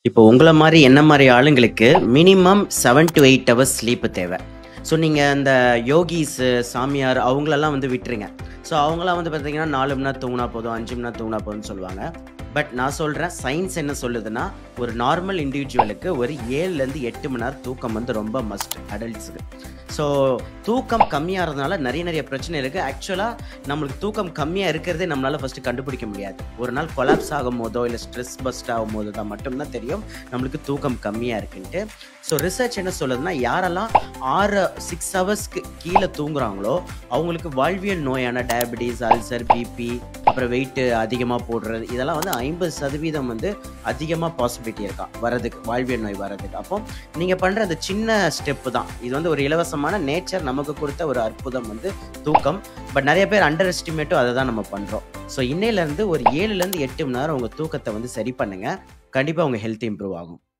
இப்போ உங்கள மாரி, என்ன மாரி ஆளுங்களுக்கு மினிமம் 7 டூ 8 ஹவர்ஸ் ஸ்லீப் தேவை. ஸோ நீங்க அந்த யோகீஸு, சாமியார் அவங்களெல்லாம் வந்து விட்டுருங்க. ஸோ அவங்கலாம் வந்து பார்த்தீங்கன்னா 4 மணி நேரம் தூங்குனா போதும், 5 மணி நேரம் தூங்குனா போதும்னு சொல்லுவாங்க. பட் நான் சொல்றேன், சயின்ஸ் என்ன சொல்லுதுன்னா, ஒரு நார்மல் இண்டிவிஜுவலுக்கு ஒரு 7லேருந்து 8 மணி நேரம் தூக்கம் வந்து ரொம்ப மஸ்ட் அடல்ட்ஸுக்கு. ஸோ தூக்கம் கம்மியாகிறதுனால நெறைய பிரச்சனை இருக்கு. ஆக்சுவலா நம்மளுக்கு தூக்கம் கம்மியா இருக்கிறதே நம்மளால ஃபர்ஸ்ட்டு கண்டுபிடிக்க முடியாது. ஒரு நாள் கொலாப்ஸ் ஆகும்போதோ, இல்ல ஸ்ட்ரெஸ் பஸ்ட் ஆகும்போது தான் மட்டும் தான் தெரியும் நம்மளுக்கு தூக்கம் கம்மியா இருக்குன்ட்டு. ஸோ ரிசர்ச் என்ன சொல்லுதுன்னா, யாரெல்லாம் 6 ஹவர்ஸ்க்கு கீழ தூங்குறாங்களோ, அவங்களுக்கு வாழ்வியல் நோயான டயபெட்டிஸ், அல்சர், பிபி, அப்புறம் வெயிட் அதிகமா போடுறது, இதெல்லாம் வந்து 50% வந்து அதிகமா பாசிபிலிட்டி இருக்கா வரதுக்கு, வாழ்வியல் நோய் வரதுக்கு. அப்போ நீங்க பண்ற அந்த சின்ன ஸ்டெப் தான். இது வந்து ஒரு இலவசமான நேச்சர் நமக்கு கொடுத்த ஒரு அற்புதம் வந்து தூக்கம். பட் நெறைய பேர் அண்டர் எஸ்டிமேட்டும் அதை தான் நம்ம பண்றோம். ஸோ இன்னையிலேருந்து ஒரு 7லேருந்து 8 மணி நேரம் உங்க தூக்கத்தை வந்து சரி பண்ணுங்க. கண்டிப்பா உங்க ஹெல்த் இம்ப்ரூவ் ஆகும்.